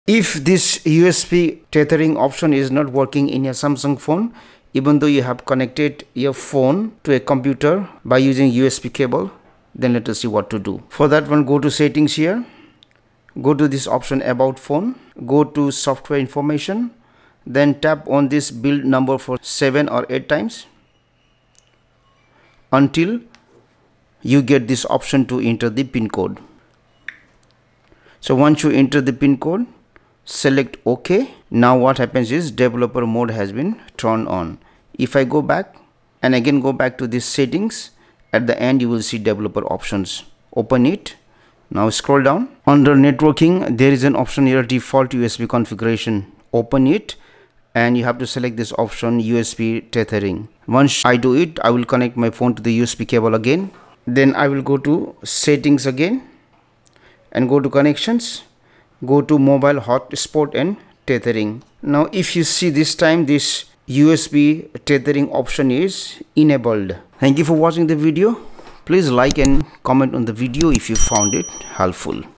If this USB tethering option is not working in your Samsung phone, even though you have connected your phone to a computer by using USB cable, then let us see what to do. For that one, go to settings here, go to this option about phone, go to software information, then tap on this build number for 7 or 8 times until you get this option to enter the pin code. So once you enter the pin code, select OK. Now what happens is developer mode has been turned on. If I go back and again go back to this settings, at the end you will see developer options. Open it. Now scroll down. Under networking, there is an option here, default USB configuration. Open it and you have to select this option, USB tethering. Once I do it, I will connect my phone to the USB cable again. Then I will go to settings again and go to connections, go to mobile hotspot and tethering. Now if you see, this time this USB tethering option is enabled. Thank you for watching the video. Please like and comment on the video if you found it helpful.